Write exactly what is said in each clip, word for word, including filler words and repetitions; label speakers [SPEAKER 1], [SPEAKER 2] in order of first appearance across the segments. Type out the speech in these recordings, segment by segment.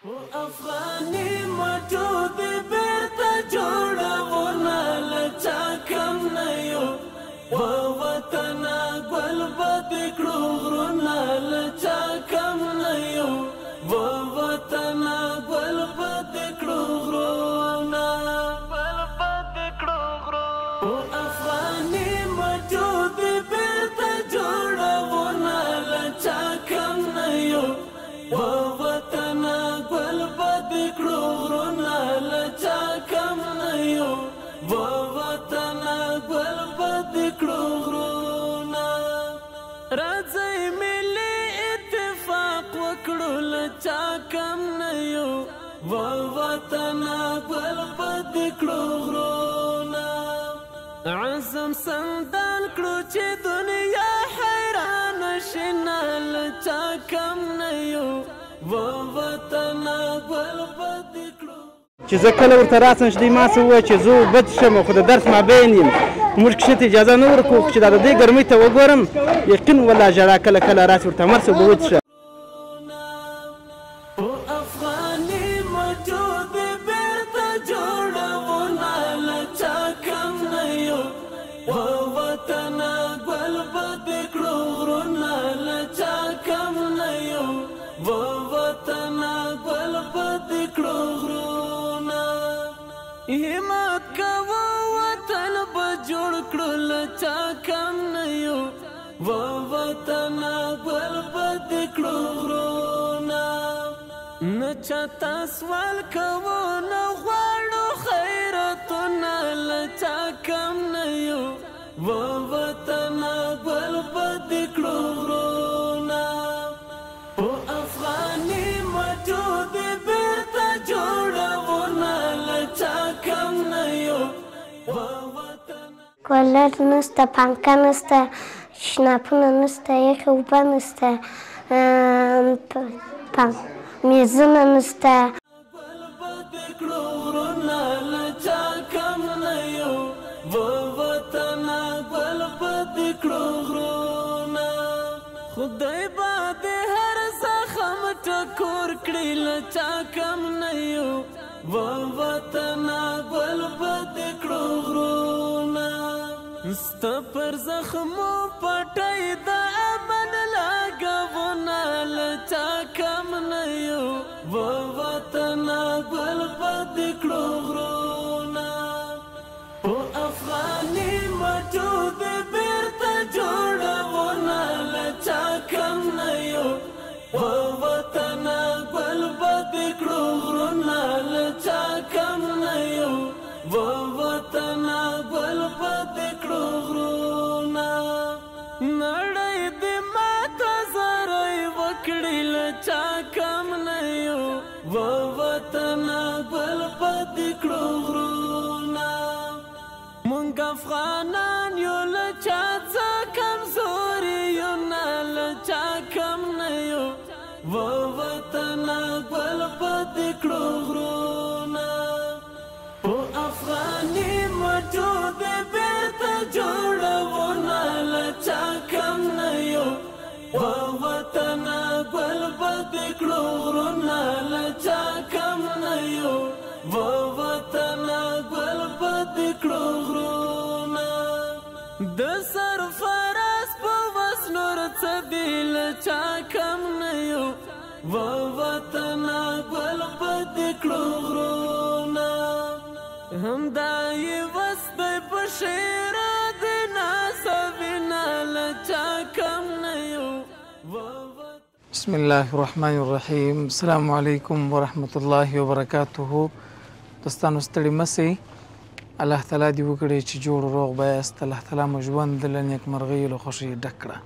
[SPEAKER 1] افغاني مټو دې بیرته جوړونه له چا کم نه یو وطنه ګل به دې کړو غرونه له چا کم نه یو وطنه ګل به دې کړو غرونه ګل به دې کړو غرونه افغاني مټو دې بیرته جوړونه له چا کم نه یو وطنه ګل به دې کړو غرونه له چا کم نه یو وطنه ګل به دې کړو غرونه راځئ ملي اتفاق وکړو له چا کم نه یو وطنه ګل به دې کړو غرونه عزم سندان کړو چې دنیا حیران شي نه له چا کم نه یو وطنه ګل به دې کړو
[SPEAKER 2] چې زه کله ورته راسم چې دوی ما څه وویل چې زه اوبه څښم خو د درس مابین یم موږ کښې ته اجازه نه ورکوو چې دا د دې ګرمۍ ته وګورم یقین والله ژړا کله کله راسي ورته مر څه اوبه وڅښه
[SPEAKER 1] افغاني مټو دې بیرته جوړونه له چا کم نه یو وطنه ګل به دې کړو غرونه له چا کم نه یو وطنه ګل به دې کړو غرونه همت کوه وطن به جوړ کړو له چا کم نه یو وطنه ګل به دې کړو غرونه نه چاته سوال کوو نه غواړو خیراتونه له چا کم نه یو وطنه ګل به دې کړو غرونه افغاني مټو دې بیرته جوړونه له چا کم نه یو
[SPEAKER 3] کولر نشته پنکه نشته شناپونه نشته یخې اوبه نشته میزونه نشته
[SPEAKER 1] ګل به دې کړو غرونه له چا کم نه یو وطنه ګل به دې کړو غرونه خدای به دې هر زخم ټکور کړي له چا کم نه یو وطنه ګل به دې کړو غرونه ستا پر زخمو پټۍ د امن لګونه له چا کم نه یو وطنه ګل به دې کړو غرونه افغاني مټو دې بیرته جوړونه له چا کم نه یو وطنه ګل به دې کړو غرونه له چا کم نه یو وطنه ګل به دې کړو غرونه نړۍ دې ماته زاری وکړي له چا کم نه یو وطنه ګل به دې کړو غرونه مونږ افغانان یو له چا څه کمزوري یو نه له چا کم نه یو وطنه ګل به دې کړو غرونه افغاني مټو دې بیرته جوړونه له چا کم نه یو وطنه ګل به دې کړو غرونه له چا کم نه یو وطنه ګل به دې کړو غرونه د سرفراز په وس نور څه دي له چا کم نه یو وطنه ګل به دې کړو غرونه همدا یې وس دی په شعر د نازوینه له چا کم نه یو
[SPEAKER 4] بسم الله الرحمن الرحیم السلام علیکم ورحمت الله وبرکاته دوستانو ستړي مه سئ الله تعالی دې وکړي چې جوړ روغ به یاست الله تعالی مو ژوند له نیکمرغیو له خوښیو ډک کړه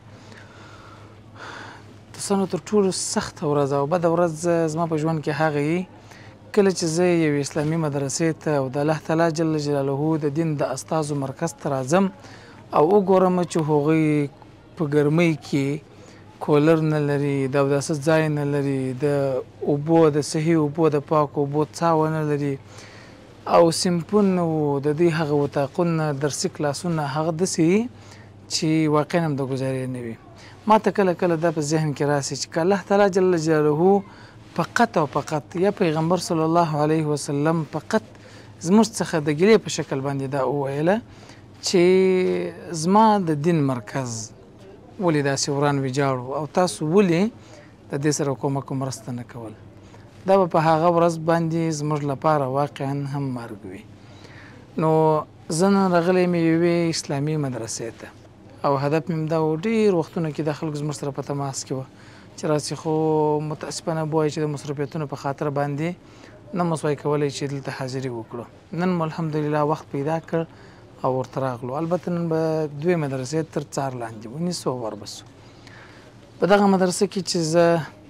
[SPEAKER 4] دوستانو تر ټولو سخته ورځ او بده ورځ زما په ژوند کې هغه یي کله چې زه یوې اسلامي مدرسې ته او د الله تعالی جل جلاله د دین د استازو مرکز ته راځم او وګورم چې هغوی په ګرمۍ کې کولر نه لري د اوداسه ځای نه لري د اوبو د صحي اوبو د پاکو اوبو څاوه نه لري او سیمپون و د دوی هغه وطاقونه درسي کلاسونه هغه داسې وي چې واقعا هم د ګزارې نه وي ما ته کله کله دا په ذهن کې راسي چې که الله تعالی جل جلاله فقط او فقط یا پیغمبر صلی الله علیه وسلم فقط زموږ څخه د ګیلې په شکل باندې دا وویله چې زما د دین مرکز ولې داسې وران ویجاړ او تاسو ولې د دې سره کومک مرسته نه کول. دا به په هغه ورځ باندې زموږ لپاره واقعا هم مرګ وي. نو زه نن راغلی یم یوې اسلامي مدرسې ته او هدف مې دا و ډېر وختونه کې دا خلک زموږ سره په تماس کې وه چې راسي خو متاسفانه به وایي چې د مصروفیتونو په خاطر باندې نه مو سوای کولی چې دلته حاضري وکړو. نن مو الحمدلله وخت پیدا کړ او ورته راغلو. البته نن به دوې مدرسې تر څار لاندې ونیسو او وربسو. په دغه مدرسه کې چې زه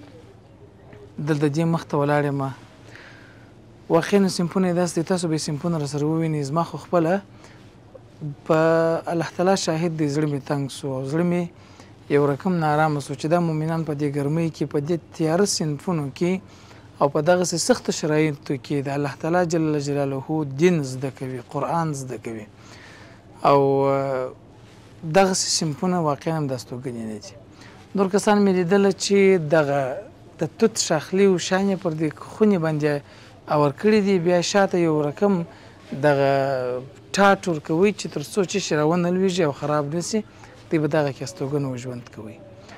[SPEAKER 4] دلته دې مخ ته ولاړ یم واقعا صنفونه یې داسې دي تاسو به یې صنفونه راسره ووینئ. زما خو خپله په الله تعالی شاهد دی زړه مې تنګ سو او زړه مې یو رقم نارامه سو چې دا مؤمنان په دې ګرمۍ کې په دې تیاره صنفونو کې او په دغسې سختو شرایطو کې د الله تعالی جل جلاله دین زده کوي، قرآن زده کوي او دغسې صنفونه واقعا هم دا ستوګنې نه دي. نور کسان مې لیدله چې دغه د توت شاخلي و شان یې پر دې خونې باندې اور کړي دي، بیا شاته یو رقم دغه ټاټ ورکوي چې تر څو چې شي راونه لویږي او خراب نه سي، دوی به دغه کې استوګنه وژوند کوي.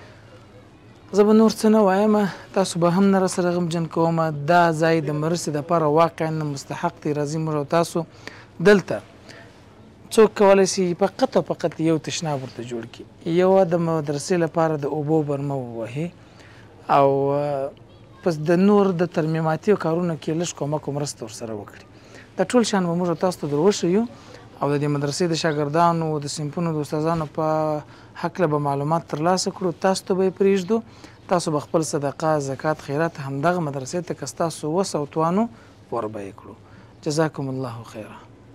[SPEAKER 4] زه به نور څه نه وایم، تاسو به هم نه راسره غمجن کومه. دا ځای د مرستې دپاره واقعا مستحق دی. راځئ موږ او تاسو دلته څوک کولی شي فقط او فقط یو تشناب ورته جوړ کړي، یو د مدرسې لپاره د اوبو برمه ووهي او پس د نور د ترمیماتي کارونو کې لږ کومک او مرسته ورسره وکړي. دا ټول شیان به موږ تاسو ته در وښیو او د دې مدرسې د شاګردانو د صنفونو د استادانو په هکله به معلومات ترلاسه کړو. تاسو ته به یې پرېږدو، تاسو به خپل صدقه زکات خیرات همدغه مدرسې ته که ستاسو وس او توانو ور به یې کړو. جزاکم الله خیره.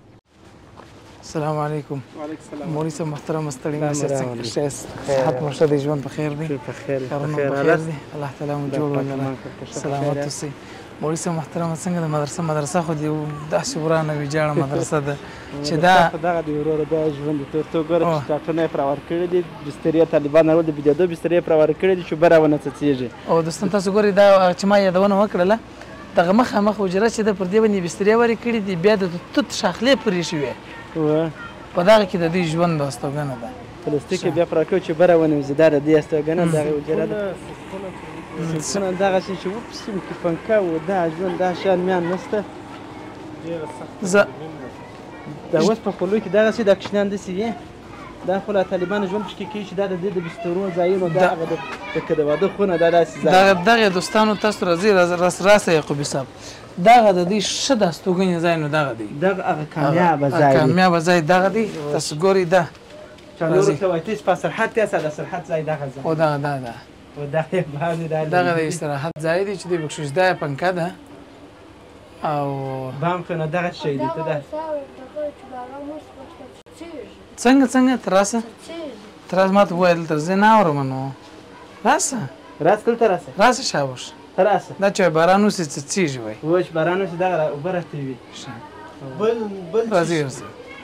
[SPEAKER 4] السلام علیکم.
[SPEAKER 2] وعلیکم السلام.
[SPEAKER 4] مولوي صاحب محترم ستړي مشه څنګه ښه صحت مو ښه دی، ژوند په خیر دی؟
[SPEAKER 2] په خیر
[SPEAKER 4] کارونه په خیر دي، الله تعالی مو جوړ ولري، سلامت اوسئ. مولوي صاحب محترم څنګه د مدرسه مدرسه خو دې داسې ورانه ویجاړه مدرسه ده چې دا
[SPEAKER 2] دغه دی وروره دا ژوند دی. ته ګوره چې ټاټونه یې پرې ورکړي دي، بسترې طالبان راوړي د بجادو بسترې یې پرې ورکړي دي چې اوبه راونه څڅېږي.
[SPEAKER 4] او دوستان تاسو ګورئ دا چې ما یادونه وکړله دغه مخامخ حجره چې ده پر دې باندې بسترې ورې کړي دي، بیا د توت شاخلې پرې شوې په دغه کې د دوی ژوند د استوګنه ده.
[SPEAKER 2] پلاستیک یې بیا پرې کړو چې اوبه راونوځي، دا د دې استوګنه دغه حجره ده. سنه دغسې چې وپسیم کې پنکه و دا ژوند دا شیان میان نشته.
[SPEAKER 4] زه
[SPEAKER 2] دا اوس په خولو کې دغسې دا کوچنیان داسې وي، دا خو له طالبانو ژوند پکې کوي چې دا د دې د بسترو ځایونو دا هغه د د واده خونه دا داسې ځای
[SPEAKER 4] دغه دوستانو تاسو راځئ راسه یعقوبي صاحب دغه د دوی ښه د استوګنې ځای نو دغه دی،
[SPEAKER 2] دغه هغه کامیابه ځای دی،
[SPEAKER 4] کامیابه ځای دغه دی. تاسو ګورئ دا
[SPEAKER 2] نورو ته وایي تاسو په سرحد یاست، د سرحد ځای دغه ځای
[SPEAKER 4] او دغه دا ده دغه د استراحت ځای دی چې دوی پکې شوزده پنکه ده او
[SPEAKER 2] بام خو نه دغه شی دی. ته ده
[SPEAKER 4] څنګه څنګه ته راسه ته راسه ما ته وویل دلته زه نه اورم نو راسه
[SPEAKER 2] راسه دلته راسه
[SPEAKER 4] راسه شاباش
[SPEAKER 2] ته راسه.
[SPEAKER 4] دا چې باران وسي څڅېږي وایي
[SPEAKER 2] وایي چې باران وسي دغه اوبه راته وي. بل بل
[SPEAKER 4] راځئ راځئ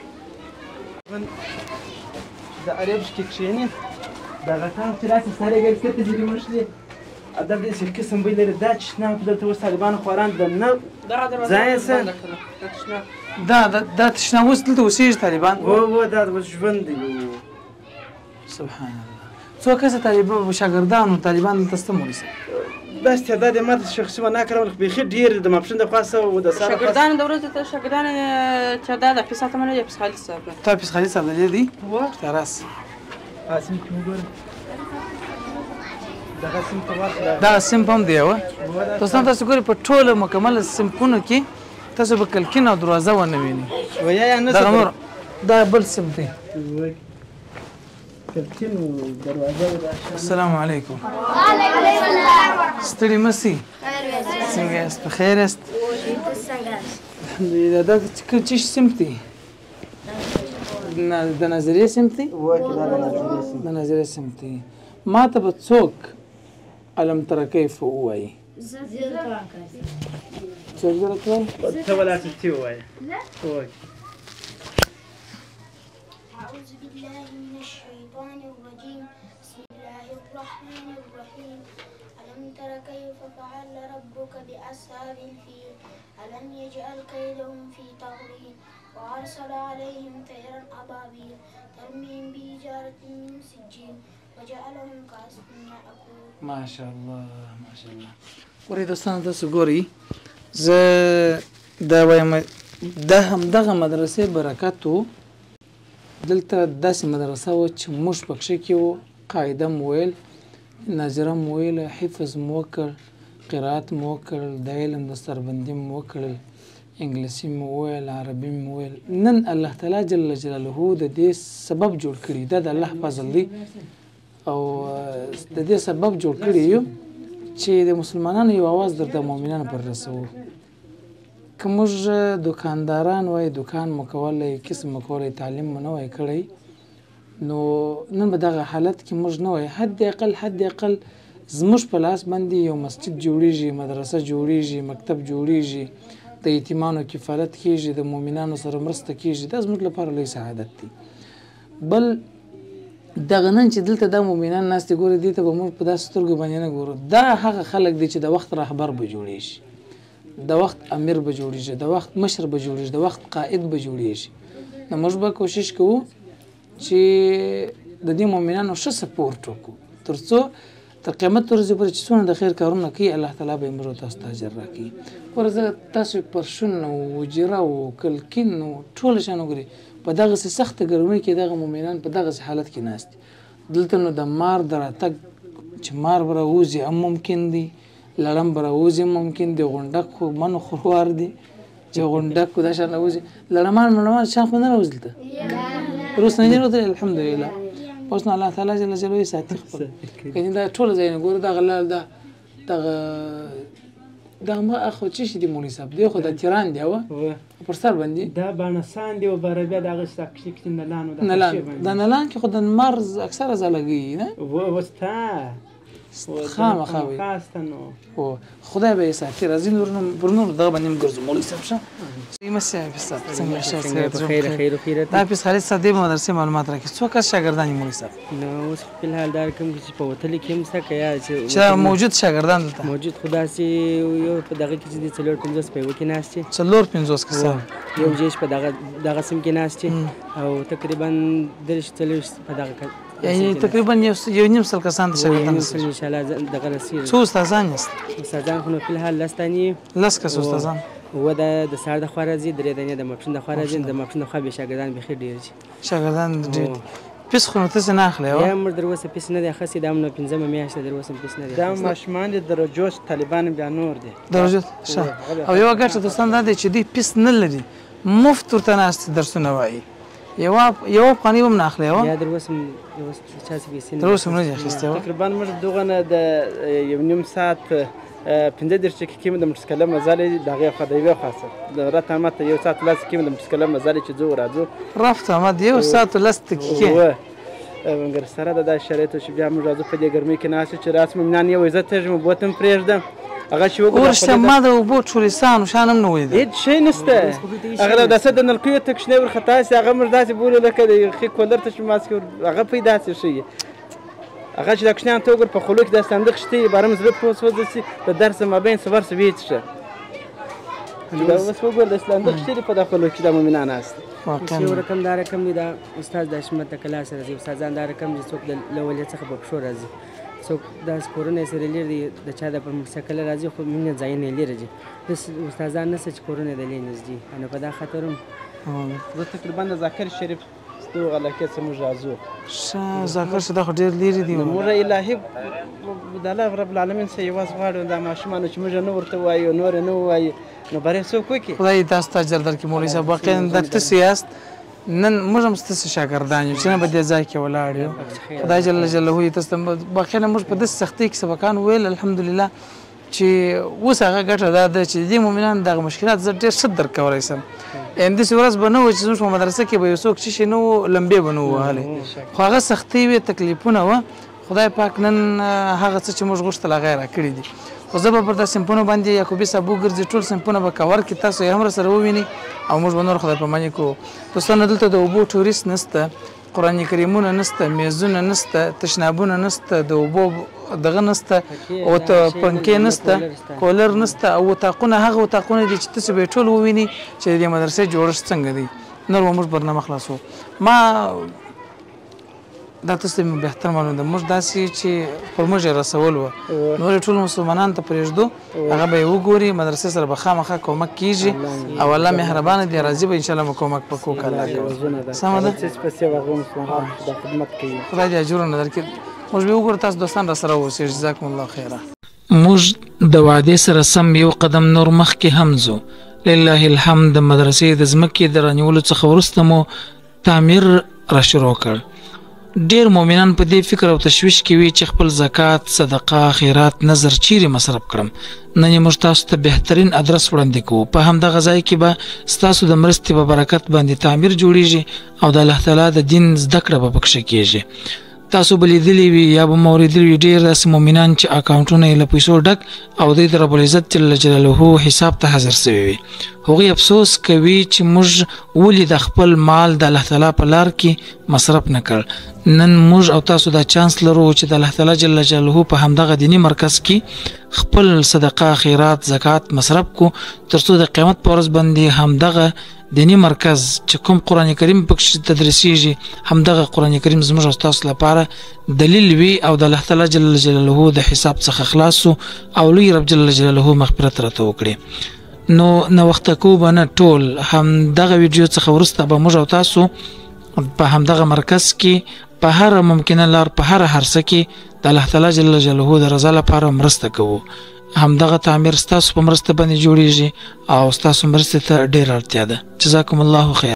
[SPEAKER 2] د عربش کې کښېني دغه ټانک چې داسې سارې ګرځي کته دې مشلي ادب دې قسم به لري دا چې نه په دلته اوس طالبان خواران د نه ځای څه
[SPEAKER 4] دا دا تشنه اوس دلته اوسېږي طالبان
[SPEAKER 2] و و دا اوس ژوند دی.
[SPEAKER 4] سبحان الله. څو کسه طالبان شاګردانو طالبان دلته سته مولوي صاحب؟
[SPEAKER 2] دا استعداد یې ما ته شخصي ونه کړم، بیخي ډېر د ماپښین د خوا څه و د سهار
[SPEAKER 5] شاګردانو د ورځې ته شاګردان چې دا د حفیظ صاحب نه حفیظ خالد صاحب
[SPEAKER 4] تا حفیظ خالد صاحب د دې دی ته راسه
[SPEAKER 2] قاسم کې وګوره دغه سیم ته ورسره
[SPEAKER 4] دا سیم هم دی و دوستان تاسو ګورئ په ټوله مکمل سیمپونو کې تاسو به کلکین او دروازه ونه وینئ
[SPEAKER 2] ویا یا نه
[SPEAKER 4] دغه نور دا بل سیم دی.
[SPEAKER 2] کلکین او دروازه
[SPEAKER 4] السلام علیکم. وعلیکم السلام. ستړي مسی څنګه یاست؟ په خیر یاست؟ الحمدلله. دا چې سمت دی د نظریې سمت دی؟ د نظریې سمت دی. ما ته به څوک الم تر کیف ووایي؟ څوک درته وایي؟
[SPEAKER 2] ته ولاړ چې ووایي.
[SPEAKER 6] أعوذ بالله من الشيطان الرجيم بسم الله الرحمن الرحيم ألم تر كيف فعل ربك بأصحاب الفيل ألم يجعل كيدهم في تضليل وأرسل عليهم طيرا أبابيل ترميهم بحجارة من سجيل وجعلهم كعصف مأكول.
[SPEAKER 4] ما شاء الله ما شاء الله. ورې دوستانو تاسو ګورئ زه دا وایم دا همدغه مدرسې برکت و. دلته داسې مدرسه وه چې موږ پکښې کې وو، قاعده مو ویل، ناظره مو ویله، حفظ مو وکړ، قرات مو وکړ، د علم دستربندي مو وکړل، انګلیسي مو ویل، عربي مو ویل. نن الله تعالی جل جلاله د دې سبب جوړ کړي، دا د الله فضل دی او د دې سبب جوړ کړي یو چې د مسلمانانو یو اواز در د مؤمنانو پر رسوو. که موږ دکانداران وای، دکان مو کولی، کسب مو کولی، تعلیم مو نه وای کړی، نو نن به دغه حالت کې موږ نه وای. حد اقل حد اقل زموږ په لاس باندې یو مسجد جوړیږي، مدرسه جوړیږي، مکتب جوړیږي، د یتیمانو کفالت کیږي، د مؤمنانو سره مرسته کیږي. دا زموږ لپاره لوی سعادت دی. بل دغه نن چې دلته دا مؤمنان ناست دي، ګورې دې ته به موږ په داسې سترګو باندې نه ګورو. دا هغه خلک دي چې د وخت رهبر به جوړیږي، د وخت امیر به جوړیږي، د وخت مشر به جوړیږي، د وخت قائد به جوړیږي. نو موږ به کوشش کوو چې د دې مؤمنانو ښه سپورټ وکړو، تر څو تر قیامت ورځې پورې چې څونه د خیر کارونه کوي، الله تعالی به یې موږ تاسو ته اجر راکړي. ګوره زه تاسو پرشون او وجیره او کلکین او ټوله شیان وګورئ، په دغسې سخته ګرمۍ کې دغه مؤمنان په دغسې حالت کې ناست دي. دلته نو د مار د راتګ چې مار به راوځي هم ممکن دی، لړم به راوځي ممکن دی، غونډک خو منو خوروار دی چې غونډک خو دا شان راوځي. لړمان مړمان شان خو نه راوځي دلته، روس نه دي راوتلي الحمدلله. اوس نو الله تعالی جل جلاله یې ساتي خپل. کنې دا ټوله ځایونه ګوره، دغه لال دا دغه دغه ما اخو چې شي دی مولوي صاحب دی، خو د تیران دی او پر سر باندې
[SPEAKER 2] دا بانسان دی او بره بیا دغه ساکشي کې نلان او
[SPEAKER 4] نلان د نلان کې خو د مرز اکثره زلګي نه
[SPEAKER 2] و وستا
[SPEAKER 4] خامخا وي او خدای به یې ساتي. راځي نورنو برنور دغه باندې هم ګرځو مولوي صاحب شه مسیح حافظ څنګه شه
[SPEAKER 2] خیر خیر خیر.
[SPEAKER 4] دا حافظ خالد صاحب د مدرسې معلومات راکړي. څو کس شاګردان یې مولوي صاحب؟
[SPEAKER 2] نو اوس په الحال دا کوم چې په وتلې کې هم څه کیا
[SPEAKER 4] چې موجود شاګردان دلته
[SPEAKER 2] موجود خدا سي یو په دغه کې چې څلور پنځوس په وکی ناشته
[SPEAKER 4] څلور پنځوس کسان
[SPEAKER 2] یو جيش په دغه دغه سم کې ناشته او تقریبا درش څلور په دغه
[SPEAKER 4] یعنی تقریبا یو نیم سل کسان ته شاګردان
[SPEAKER 2] دي ان شاء الله دغه رسید.
[SPEAKER 4] څو استادان یست؟
[SPEAKER 2] استادان خو په الحال لستانی
[SPEAKER 4] لس کس استادان
[SPEAKER 2] و د د سار د خوارزي درې دنه د مپشن د خوارزي د مپشن د خو به شاګردان به خیر ډیر
[SPEAKER 4] شاګردان ډیر پیس خو ته نه اخلي او
[SPEAKER 2] یا مر دروسه پیس نه دی خاصه د امنو پنځمه میاشته دروسه پیس نه دی. دا ماشمان د درجوش طالبان بیا نور دي
[SPEAKER 4] درجه شه او یو ګټه دوستان دا دی چې دی پیس نه لري، مفت ورته ناست درسونه وایي. یو یو قانی هم نه اخلي او
[SPEAKER 2] یا دروسه یو چا څه پیس نه
[SPEAKER 4] دروسه نه اخیسته.
[SPEAKER 2] تقریبا مر دغه نه د یو نیم ساعت پنځه دېرش دقیقې د موټرسایکل مزل دغه خدایوي خاصه د راته ماته یو ساعت لس دقیقې د موټرسایکل مزل چې زه راځو
[SPEAKER 4] رفته ما یو ساعت لس دقیقې
[SPEAKER 2] مګر سره د شرایطو چې بیا موږ راځو په دې ګرمۍ کې ناست چې راس مؤمنان یو عزت ته مو بوتم پرېږدم هغه چې وګورم
[SPEAKER 4] ورشه ما د اوبو ټوریستانو شان هم نه ولیدل
[SPEAKER 2] هېڅ شی نشته. هغه داسې د نلکیو تکشنې ورخطا سي هغه موږ داسې بولو لکه د ښې کولر ته چې ماسکې هغه پیدا سي شي هغه چې د کوچنیانو ته وګور په خولو کې دا صندوق شته بارم زړه پوس وځي د درس مابین صبر سویت شه دا اوس وګور د صندوق شته په داخلو کې د مؤمنان است یو رقم دا رقم دی دا استاد د حشمت د کلاس راځي استادان دا رقم چې څوک د لولې څخه په پښو راځي څوک دا کورونه سره لري دي د چا د پر موټرسایکل راځي خو مینه ځای نه لري دي استادان نه چې کورونه د لینز دي انا په دا خاطرم زه تقریبا د ذاکر شریف دغه علاقې څخه موږ راځو.
[SPEAKER 4] ښه ذاکر شه دا خو ډېر لرې دي.
[SPEAKER 2] موږ الهي د الله رب العالمین څخه یوازې غواړو دا ماشومانو چې موږ نه ورته وایو نور نه وایي نو برای څوک وکړي.
[SPEAKER 4] خدای تاسو ته اجر درکړي مولوي صاحب. واقعا د تاسو یاست نن موږ هم ستاسو شاګردان یو چې نه به دې ځای کې ولاړ یو. خدای جل جلاله یې تاسو ته واقعا موږ په داسې سختۍ کې سبقان ویل الحمدلله چې اوس هغه ګټه دا ده چې دې مؤمنان دغه مشکلات زه ډېر ښه درک کولی شم. همداسې ورځ به نه وه چې زموږ په مدرسه کې به یو څوک چې شي نه و لمبې به نه ووهلې خو هغه سختۍ وې تکلیفونه وه. خدای پاک نن هغه څه چې موږ غوښتل هغه یې راکړي دي. خو زه به پر دا صنفونو باندې یعقوبي صاحب وګرځي ټول صنفونه به کور کړي تاسو یې هم راسره ووینئ او موږ به نور خدای پاماني کوو. دوستانو دلته د اوبو ټوریست نشته قرآن کریمونه نسته، میزونه نسته، تشنابونه نسته، د اوبو دغه نسته، او ته پنکې نسته، کولر نسته، او اتاقونه هغه اتاقونه دي چې تاسې به یې ټول وویني چې د دې مدرسې جوړښت څنګه دی. نور به موږ برنامه خلاصو. ما دا تاسو ته بهتر معلوم ده، موږ داسې چې پر موږ یې رسول وه، نور ټول مسلمانانو ته پرېږدو، هغه به یې وګوري، مدرسې سره به خامخا کومک کېږي، او الله مهربانه دی، راځي به انشاءالله مو کومک په کوک الله کوي. سمه ده؟ خدای دې اجرونه درکړي. موږ به وګورو تاسو دوستان را سره اوسئ. جزاکم الله خیره. موږ د وعدې سره سم یو قدم نور مخکې هم ځو. لله الحمد. د مدرسې د ځمکې د رانیولو څخه وروسته مو تعمیر را شروع کړ. ډیر مؤمنان په دې فکر او تشویش کې وي چې خپل زکات، صدقه، خیرات، نظر چیرې مصرف کړم. نن یې موږ تاسو ته بهترین ادرس وړاندې کوو. په همدغه ځای کې به ستاسو د مرستې په برکت باندې تعمیر جوړیږي او د الله تعالی د دین زده کړه به پکښې کېږي. تاسو به لیدلی وي یا به مو اورېدلي وي ډېر داسې مؤمنان چې اکاونټونه یې له پیسو ډک او دوی د ربالعزت جل جلاله حساب ته حاضر سوي وي. هغوی افسوس کوي چې موږ ولې د خپل مال د الله تعالی په لار کې مصرف نه کړ. نن موږ او تاسو دا چانس لرو چې د الله تعالی جل جلاله په همدغه دیني مرکز کې خپل صدقه، خیرات، زکات مصرف کو، ترڅو د قیامت په ورځ باندې همدغه دینی مرکز چې کوم قرآن کریم پکې تدریسیږي، همدغه قرآن کریم زموږ او تاسو لپاره دلیل وي او د الله تعالی جل جلاله د حساب څخه خلاص او لوی رب جل جلاله مغفرت راته وکړي. نو نوخته کو به نه، ټول همدغه ویډیو څخه وروسته به موږ او تاسو په همدغه مرکز کې په هر ممکنه لار، په هر هرڅه کې د الله تعالی جل جلاله د رضا لپاره مرسته کوو. همدغه تعمیر ستاسو په مرسته باندې جوړیږي او ستاسو مرسته ته ډېره اړتیا ده. جزاکم الله خیر.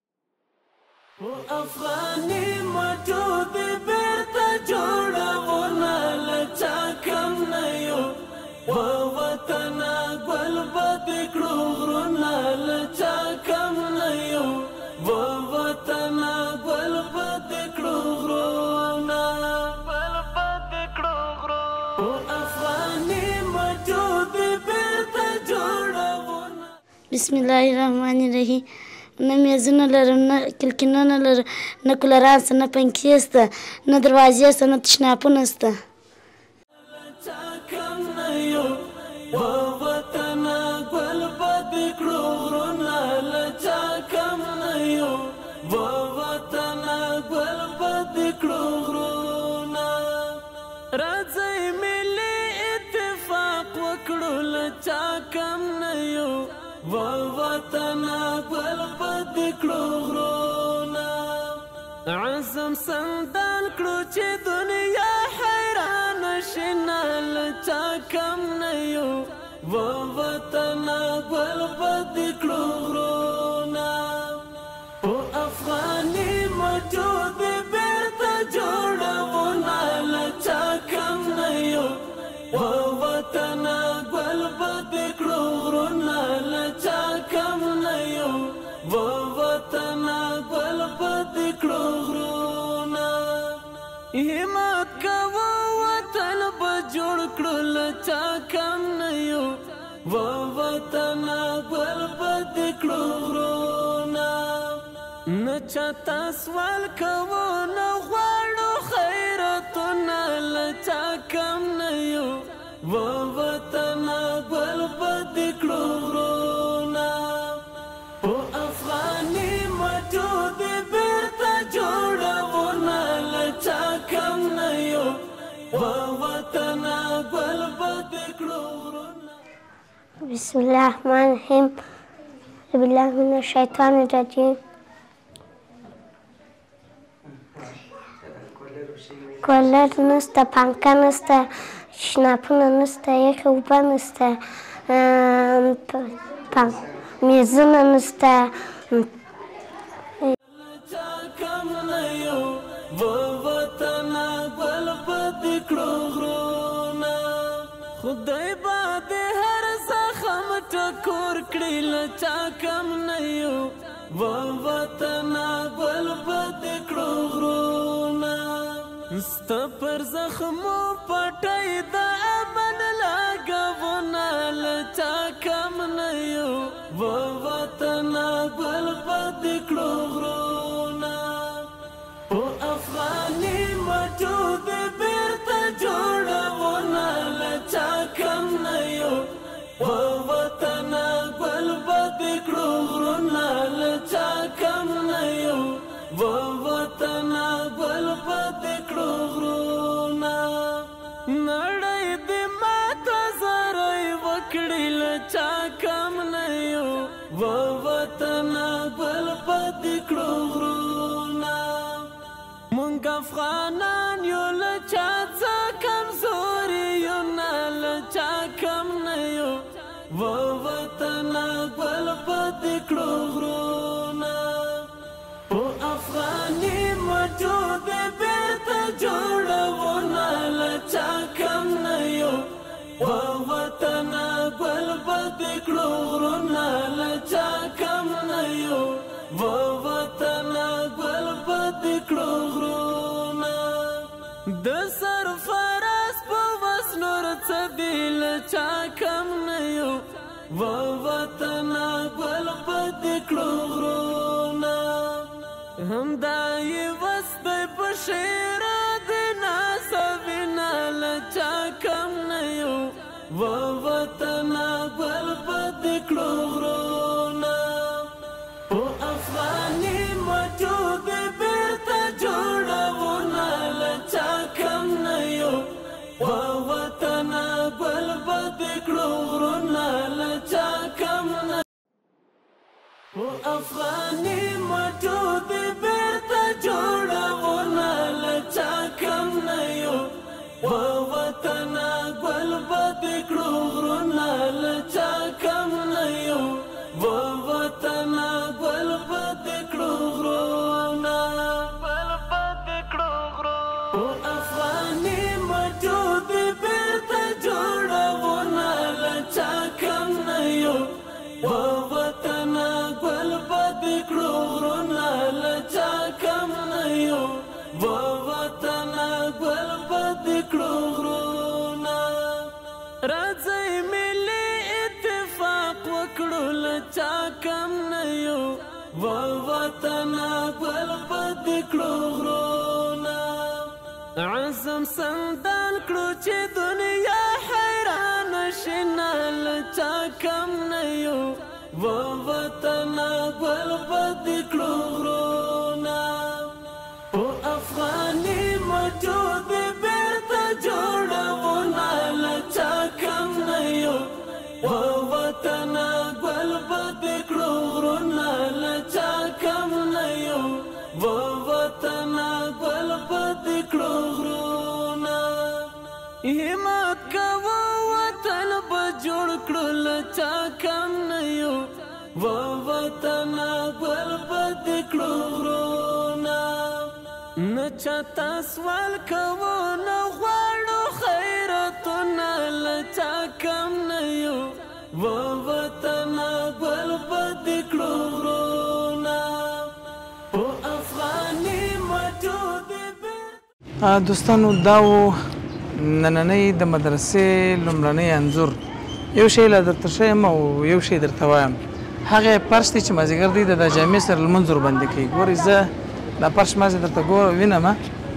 [SPEAKER 7] بسم الله الرحمن الرحیم. نه میزونه لرم، نه کلکینونه لرم، نه کولران شته، نه پنکې شته، نه دروازې شته، نه تشنابونه شته.
[SPEAKER 1] عزم سندان کړو چې دنیا حیران شنه لچا کم نه یو و وطن ګل بد کړو غرونا او افغاني موجود بیرته جوړونه لچا کم نه یو و وطن ګل بد کړو غرونا لچا کم نه یو و وطن ګل بد کړو غرونا همت کوو وطن به جوړ کړو لچا کم نه یو و وطن ګل بد کړو غرونا نه چاته سوال کوو نه غواړو خیراتونه لچا کم نه یو و وطن ګل بد کړو غرونا او افغاني موجود بیرته جوړونه لچا کم نه یو و وطن ګل بد کړو غرونا.
[SPEAKER 3] بسم الله الرحمن الرحیم. اعوذ بالله من الشیطان الرجیم. کولر نسته، پنکه نسته، شناپونه نسته، یخې اوبه نسته، میزونه نسته.
[SPEAKER 1] خدای به د هر زخم ټکور کړي لچا کم نه یو و وطن ګل بد کړو غرونا ستا پر زخمو پټۍ د امن لګونه لچا کم نه یو و وطن ګل بد کړو غرونا کم نه یو و وطنه ګل به دې کړو غرونه نړۍ دې ماته زری وکړي له چا کم نه یو و وطنه ګل به دې کړو غرونه مونږ افغانان یو له چا څه کمزوري یو نه له چا کم نه یو و وطنه ګل به دې کړو غرونه په افغاني مټو دې بېرته جوړوو نه له چا کم نه یو و وطنه ګل به دې کړو غرونه له چا کم نه یو و وطنه ګل به دې کړو غرونه د سرفراز په وس نور څه دي له چا کم نه یو و وطنه ګل به دې کړو غرونه همدا یې وس دی په شعر د نازوینه له چا کم نه یو و وطنه ګل به دې کړو غرونه په افغاني مټو دې بېرته جوړوو نه له چا کم نه یو و وطنه ګل به دې کړو غرونه له چا کم نه په افغاني مټو دې بېرته جوړوو نه له چا کم نه یو و وطنه ګل به دې کړو غرونه له چا کم نه یو و وطنه ګل به دې کړو غرونه ګل به دې کړو غرونه په افغاني مټو دې بېرته جوړوو نه له چا کم نه یو و وطنه ګل به دې کړو غرونه له چا کم نه یو و وطنه ګل به دې کړو غرونه راځئ ملي اتفاق وکړو له چا کم نه یو و وطنه ګل به دې کړو غرونه عزم سندان کړو چې دنیا حیرانه شي نه له چا کم نه یو و وطنه ګل به دې کړو غرونه په افغاني مټو دې بېرته جوړوو نه له چا کم نه یو و وطنه ګل به دې کړو غرونه له چا کم نه یو و وطنه ګل به دې کړو غرونه همت کوه وطن به جوړ کړو له چا کم نه یو و وطنه ګل به دې کړو غرونه نه چاته سوال کوو نه غواړو خیراتونه له چا کم نه یو و وطنه ګل به دې کړو غرونه په افغاني مټو دې
[SPEAKER 4] دوستانو دا و نننۍ د مدرسې لومړنی انځور یو شی لا درته ښیم او یو شی درته وایم هغه فرش دی چې مازدیګر دی د جامع سره لمونځ ورباندې کوي ګورئ زه دا فرش مازې درته وینم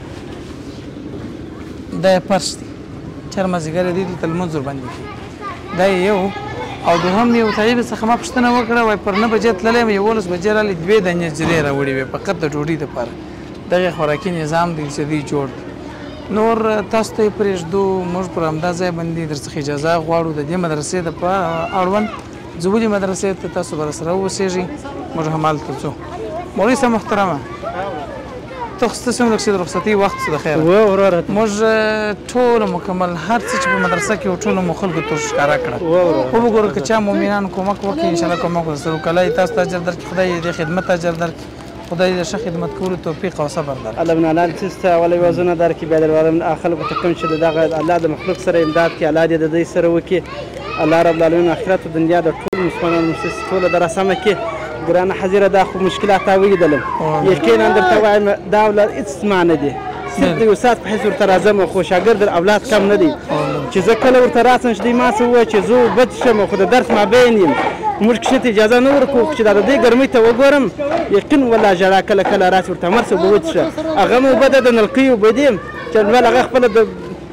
[SPEAKER 4] دا یې فرش دی چې هر مازدیګر دی دلته لمونځ ورباندې کوي دا یو او دوهم یو طالب څخه ما پوښتنه وکړه وایي پر نه بجې تللی یم یولس بجې رالې دوې دانې جرې راوړې وې فقط د ډوډۍ دپاره دغې خوراکي نظام دی چې دوی جوړ دی نور تاسو ته یې پرېږدو موږ پر همدا ځای باندې در څخه اجازه غواړو د دې مدرسې د اړوند زه ولې مدرسې ته تاسو به راسره واوسېږئ موږ همالته ځو مولوي صاحب محترمه ته خو ستاسې هم لږ چې د رخصتۍ وخت څه د خیره موږ ټوله مکمل هر څه چې په مدرسه کې و ټولو مو خلکو ته ښکاره کړه وبګورو که چا مؤمنانو کومک وکړي انشاءالله کومک ورسره وکړي الله یې تاسو ته اجر درکړي خدای یې دې خدمت اجر درکړي خدای د ښه خدمت کولو توفیق او صبر درکړي
[SPEAKER 2] الله بنالان سیسته ولی وزونه درکړي بیا د خلکو ته کوم چې د دغه الله د مخلوق سره امداد کړي الله دې د دوی سره وکړي الله رب العالمین آخرت او دنیا د ټولو مسلمانانو ټوله در سمه کړي ګرانه حضیره دا خو مشکلات تا ولیدلم یقینا درته وایم دا اولاد هېڅ زما نه دي صرف د یو ساعت په حیث ورته راځم خو شاګرد اولاد کم نه دی چې زه کله ورته راسم چې دوی ما څه ووایه چې زه بد شم خو د درس مابین یم موږ کښې ته اجازه نه ورکوو چې دا د دې ګرمۍ ته وګورم یقین والله ژړا کله کله راسي ورته مرسه اوبه وڅښه هغه مو اوبه ده د نلکۍ اوبه دي چې بل هغه خپله د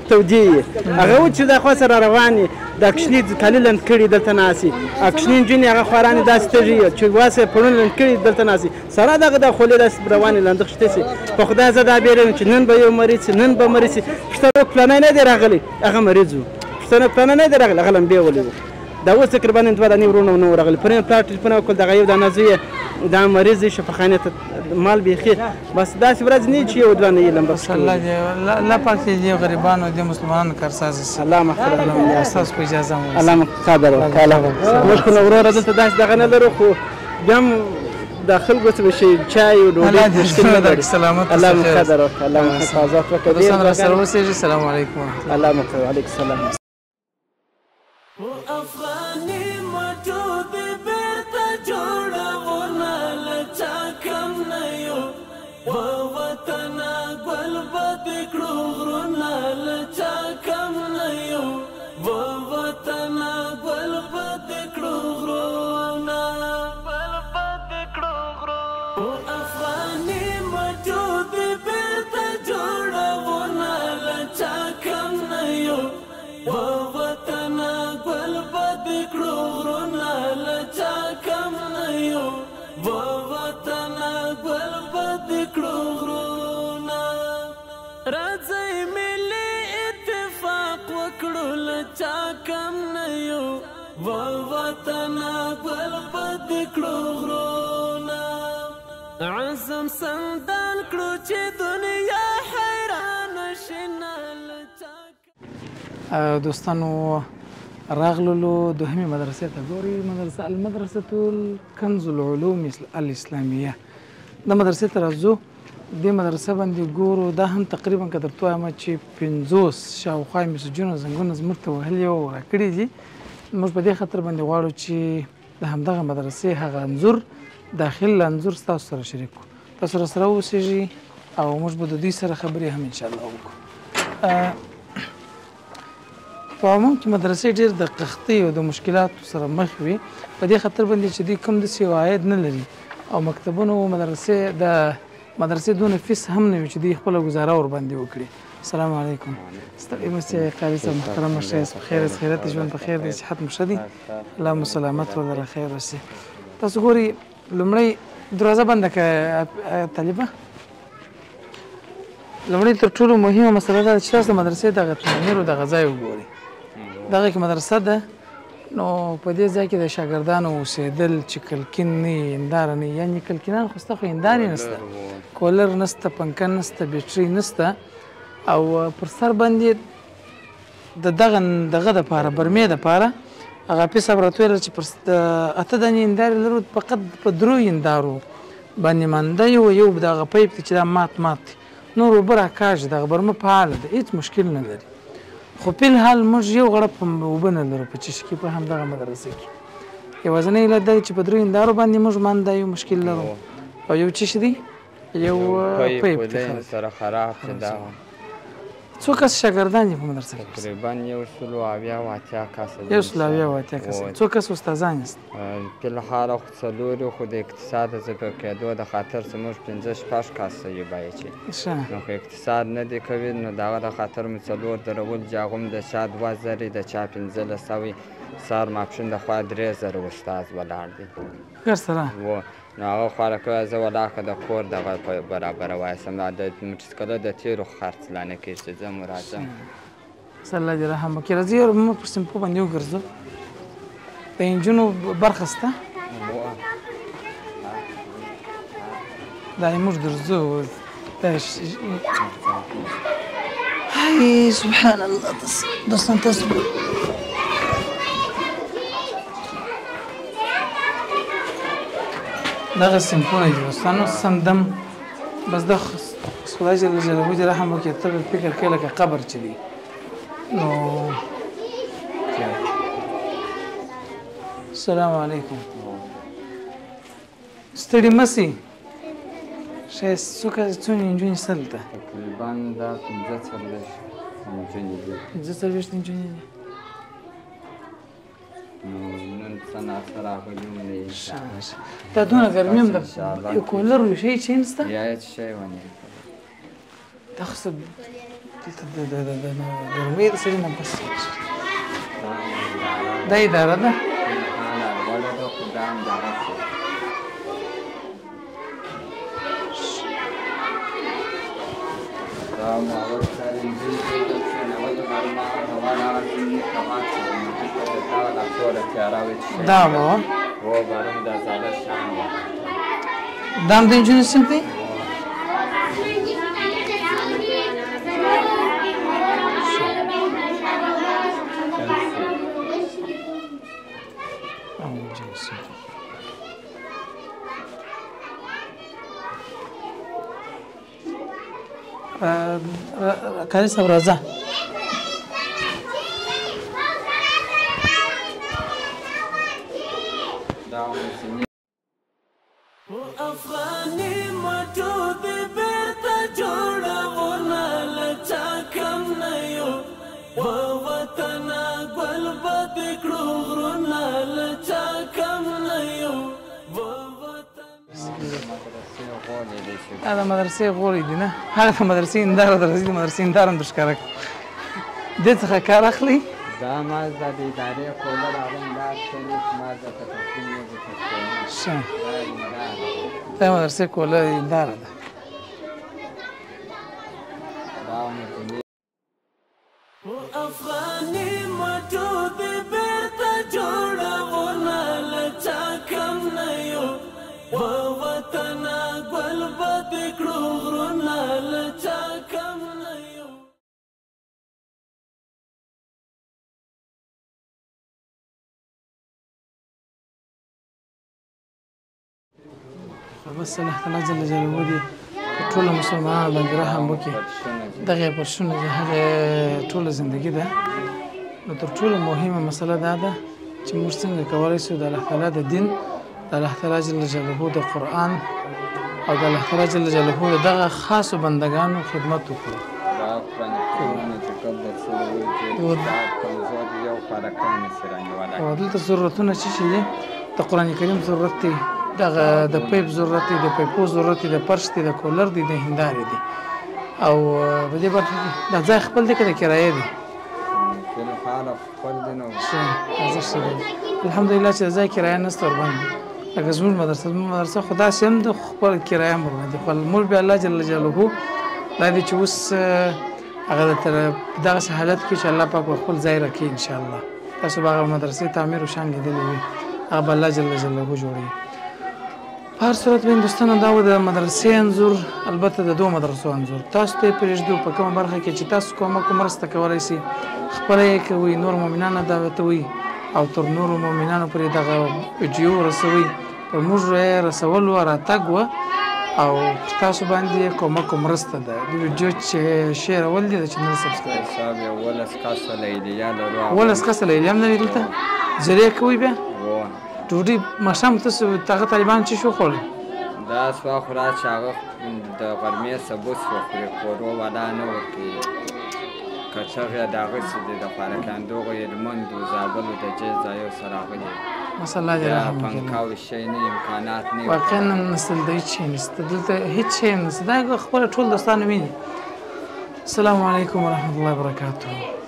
[SPEAKER 2] تودې یې هغه و چې دا خوا سره روان یې دا کوچني کالي لنډ کړي دلته ناست او کوچني نجونې هغه خوارانې داسې تږي چې واسې پړونه لنډ کړي دلته ناست سره دغه د خولې داسې روانې لنډښتې سي په خدای زه دا بیروم چې نن به یو مریض سي نن به مریض سي پښتنو پلانی نه دی راغلی هغه مریض و پښتنو پلانی نه دی راغلی هغه لمبې ولې و دا اوس تقریبا دوه دانې ورونه نه راغلي پرون پلار ټلیفون وکړ دغه یو دانه زوی دا مریض دی شفاخانې ته مال بیخي بس داسې ورځ نه چې یو دوه نه یې لمبه
[SPEAKER 4] الله دې الله پاک دې غریبانو دې مسلمانانو کارساز شي
[SPEAKER 2] الله مغفرت
[SPEAKER 4] الله استاد په اجازه مو
[SPEAKER 2] الله مقدر وکاله موږ خو وروره دلته داسې دغه نه لرو خو بیا هم د خلکو څه شي چای او ډوډۍ مشکل نه لري
[SPEAKER 4] سلامت
[SPEAKER 2] الله مقدر وکړه الله حفاظت وکړي
[SPEAKER 4] دوستان سره اوسئ السلام علیکم
[SPEAKER 2] الله مقدر وعلیکم السلام
[SPEAKER 1] افغاني مټو دې بیرته جوړونه له چا کم نه یو وطنه ګل به دې کړو غرونه له چا کم نه یو وطنه ګل به دې کړو غرونه ګل به دې کړو غرونه افغاني مټو دې بیرته جوړونه له چا کم نه یو وطنه ګل به دې کړو غرونه له چا کم نه یو وطنه ګل به دې کړو غرونه راځئ ملي اتفاق وکړو له چا کم نه یو وطنه ګل به دې کړو غرونه عزم سندان کړو چې دنیا حیرانه شي نه له چا
[SPEAKER 4] دوستانو راغللو دوهمې مدرسې ته ګوري مدرسه المدرسة الکنز العلوم الاسلامیه د مدرسې ته راځو دې مدرسه باندې ګورو دا هم تقریبا که درته وایم چې پنځوس شاوخوا میسجونه زنګونه زموږ ته وهلي او راکړي دي موږ په دې خاطر باندې غواړو چې د همدغه مدرسې هغه انځور داخل انځور ستاسو سره شریک کړو تاسو راسره اوسېږئ او موږ به د دوی سره خبرې هم انشاءالله وکړو په عموم کې مدرسې ډېر د قحطۍ او د مشکلاتو سره مخ وي په دې خاطر باندې چې دوی کوم داسې عاید نه لري او مکتبونو مدرسې د مدرسې دونه فیس هم نه وي چې دوی خپله ګزاره ورباندې وکړي السلام علیکم ستړي مه شئ قاري صاحب محترم مه شئ په خیر است خیرات ژوند په خیر دی صحت مو ښه دی الله مو سلامت ولره خیر اوسئ تاسو ګورئ لومړی دروازه بنده کړه طالبه لومړی تر ټولو مهمه مسله دا ده چې تاسو د مدرسې دغه تعمیر او دغه ځای وګورئ دغه کې مدرسه ده نو په دې ځای کې د شاګردانو اوسېدل چې کلکین نه وي هنداره نه وي یعنې کلکینان خو سته خو هندارې نسته کولر نسته پنکه نسته بیټرۍ نسته او پر سر باندې د دغه دغه دپاره برمې دپاره هغه حافظ صاحب راته ویل چې پر اته دانې هندارې لرو فقط په درو هندارو باندې مانده یو یو دغه پیپ دی چې دا مات مات دی نور اوبه راکاږي دغه برمه فعاله ده هېڅ مشکل نه لري خو په الحال موږ یو غړپ اوبه نه لرو په چشت کې په همدغه مدرسه کې یوازینی علت دا چې په درو هندارو باندې موږ مانده یو مشکل لرو او یو چشت دی یو پیپ
[SPEAKER 8] سره خراب چې دا
[SPEAKER 4] څو کس شاګردان دي په مدرسه کې
[SPEAKER 8] تقریبا یو سلو اویا او اتیا کسه
[SPEAKER 4] یو سلو اویا او اتیا کسه څو کس استادان یاست
[SPEAKER 8] په الحال خو څلور خو د اقتصاد د ذکر کېدو د خاطر زموږ پنځه شپږ کسه یو باید چې نو خو اقتصاد نه دی کوي نو د هغه د خاطر مو څلور درول چې هغه هم د چا دوه زرې د چا پنځلس سوې سهار ماپښین د خوا درې زره استاد ولاړ دی
[SPEAKER 4] ښه سره
[SPEAKER 8] نو هغه خواله کوي زه ولاکه د کور دغه برابره وایسم د موټرسایکلو د تیلو خرڅ لا نه کېږي چې زه مو راځم
[SPEAKER 4] صلی الله دې رحم وکړي راځئ موږ پر سمپو باندې وګرځو د انجونو برخه شته دا یې موږ درځو هاي سبحان الله دوستان تاسو دغه سمپونه دي دوستانو سمدم بس د خدای جل جلاله دې رحم وکړي ته فکر کوې لکه قبر چې دی نو السلام علیکم ستړي مه سئ ښایست څو څونه نجونې شته دلته
[SPEAKER 8] تقریبا دا پنځه څلوېښت نجونې دي
[SPEAKER 4] پنځه څلوېښت نجونې دي
[SPEAKER 8] نن څه ناڅه راغلي وو نه
[SPEAKER 4] دا دونه ګرمي هم د یو کولر یو شی چې نشته
[SPEAKER 8] یا هېڅ شی ونه
[SPEAKER 4] دا خو څه دلته د د د ګرمۍ د سړي نه بس دا اداره ده دا و دا هم د نجونو صنف دی کاری صاحب راځه
[SPEAKER 1] افغاني مټو دې بیرته جوړونه له چا کم نه یو وطنه ګل به دې کړو غرونه له چا کم نه یو
[SPEAKER 4] دا د مدرسې غوړي دي نه هغه د مدرسې هنداره درځي د مدرسې هنداره هم درښکاره کړي دې څخه کار اخلي
[SPEAKER 8] دا ما د ادارې کوله راغلی دا څنګه ما د تفصیل نه
[SPEAKER 4] ښه دا مدرسې کوله هنداره ده
[SPEAKER 1] افغاني مټو دې بیرته جوړونه له چا کم نه یو وطنه ګل به دې کړو غرونه له چا کم نه یو
[SPEAKER 4] بس الله تعالی جل جلاله دې ټول مسلمانانو باندې رحم وکړي دغه پرشونه د هغه ټوله زندگی ده نو تر ټولو مهمه مسله دا ده چې موږ څنګه کولی شو د الله تعالی د دین د الله تعالی جل جلاله د قرآن او د الله تعالی جل جلاله د دغه خاصو بندګانو خدمت وکړو او دلته ضرورتونه څه شي دي د قرآن کریم ضرورت دی دغه د پیپ ضرورت دی د پیپو ضرورت دی د فرش دی د کولر دی د هندارې دی او په دې برخه کې دا ځای خپل دی که د کرایې دی الحمدلله چې د ځای کرایه نشته ورباندې لکه زموږ مدرسه زموږ مدرسه خو داسې هم د خپل کرایه هم ورباندې خو موږ بیا الله جل جلاله دا دی چې اوس هغه تر دغسې حالت کې چې الله پاک به خپل ځای راکړي انشاءالله تاسو به هغه مدرسې تعمیر و شان لیدلې وي هغه به الله جل جلاله جوړوي په هر صورت به هندوستان دا و د مدرسې انځور البته د دوه مدرسو انځور تاسو ته یې پرېږدو په کومه برخه کې چې تاسو کومک مرسته کولی شي خپله یې کوئ نور مؤمنان دعوتوئ او تر نورو مؤمنانو پورې دغه ویډیو رسوئ پر موږ یې رسول وه راتګ وه او تاسو باندې کومک مرسته ده د ویډیو چې شیرول دي د چینل سبسکرایب
[SPEAKER 8] ولس کسه لیلیه لرو
[SPEAKER 4] ولس کسه لیلیه هم لري دلته زریه کوئ بیا ډوډۍ ماښام تاسو هغه طالبان چې شو خوړل
[SPEAKER 8] دا سوا خورا چې هغه د غرمې سبوس وخوري کورو ولا نه ورکوي کچغې د هغسې دي دپاره که همدغو هلمندو زابلو د دې ځایو سره راغلي
[SPEAKER 4] مسله الله دې رحم وکړي
[SPEAKER 8] پنکا او شی نه امکانات نه
[SPEAKER 4] واقعا نسل د هېڅ شی نشته دلته هېڅ شی هم نشته دا خپله ټول دوستان ویني السلام علیکم ورحمة الله وبرکاته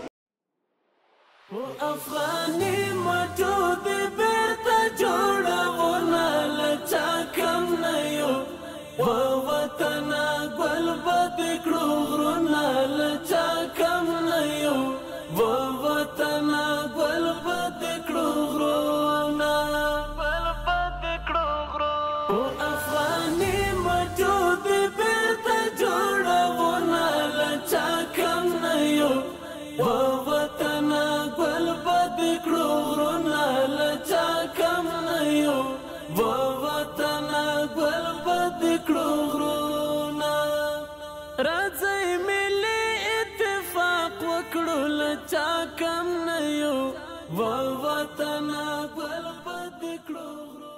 [SPEAKER 1] افغاني مټو دې بیرته جوړونه له چا کم نه یو وطنه ګل به دې کړو غرونه له چا کم نه یو وطنه ګل به دې کړو غرونه ګل به دې کړو غرونه افغاني مټو دې بیرته جوړونه له چا کم نه یو وطنه ګل به دې کړو غرونه له چا کم نه یو وطنه ګل به دې کړو غرونه راځئ ملي اتفاق وکړو له چا کم نه یو وطنه ګل به دې کړو غرونه